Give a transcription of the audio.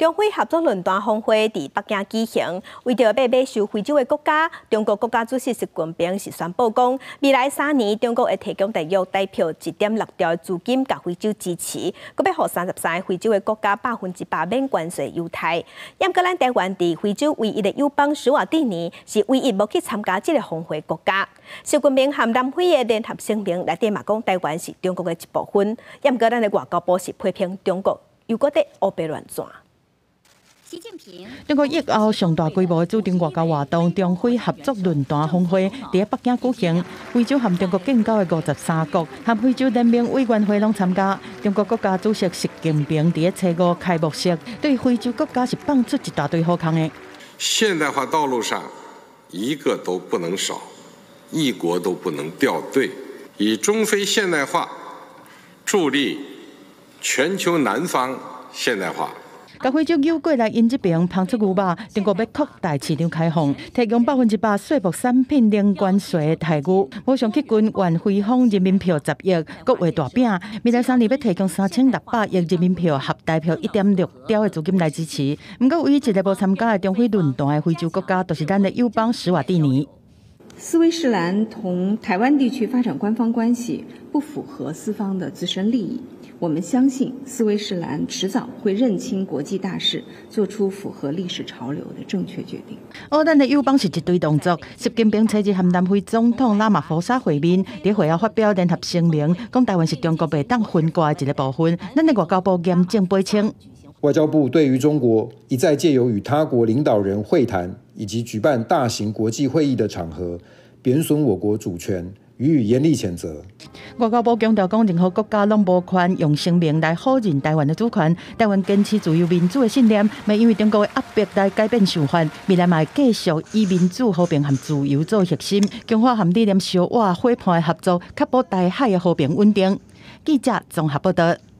中非合作论坛峰会伫北京举行，为着要买受非洲的国家，中国国家主席习近平是宣布讲，未来3年中国会提供大约代表1.6兆的资金，甲非洲支持，佮要互33个非洲的国家100%免关税优待。不过，咱台湾伫非洲唯一的友邦史瓦蒂尼是唯一无去参加这个峰会国家。习近平和南非的联合声明内底嘛讲，台湾是中国的一部分。不过，咱的外交部是批评中国又搁在乌白乱转。 中国疫后上大规模的主张外交活动——中非合作论坛峰会，伫北京举行。非洲和中国建交的53国和非洲联盟委员会拢参加。中国国家主席习近平伫初5开幕式，对非洲国家是放出一大堆好康的。 现代化道路上，一个都不能少，一国都不能掉队，以中非现代化助力全球南方现代化。 甲非洲友过来因这边捧出牛肉，中国要扩大市场开放，提供100%税务产品零关税的待遇。马上去捐原非方人民币10亿，国画大饼。未来3年要提供3600亿人民币合代表1.6兆的资金来支持。不过，唯一一个无参加的中非论坛的非洲国家，就是咱的友邦史瓦蒂尼。 斯威士兰同台湾地区发展官方关系不符合斯方的自身利益。我们相信斯威士兰迟早会认清国际大势，做出符合历史潮流的正确决定。 咱的友邦是一堆动作。习近平初日和南非总统拉马福沙会面，在会后发表联合声明，讲台湾是中国袂当分割的一个部分。咱的外交部严正批评。 外交部对于中国一再借由与他国领导人会谈以及举办大型国际会议的场合，贬损我国主权，予以严厉谴责。 外交部强调讲，任何国家拢无权用声明来否认台湾的主权。台湾坚持自由民主的信念，未因为中国的压迫来改变想法。未来嘛继续以民主、和平和自由做核心，强化和理念相活伙伴的合作，确保台海的和平稳定。记者综合报道。